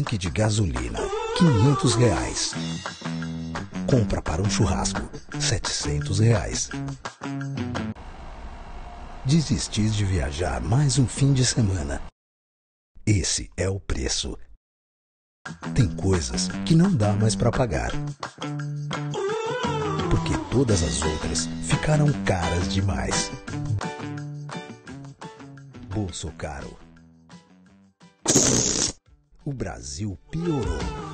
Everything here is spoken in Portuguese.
tanque de gasolina, R$ 500. Compra para um churrasco, R$ 700. Desistir de viajar mais um fim de semana. Esse é o preço. Tem coisas que não dá mais para pagar. Porque todas as outras ficaram caras demais. Bolso caro. O Brasil piorou.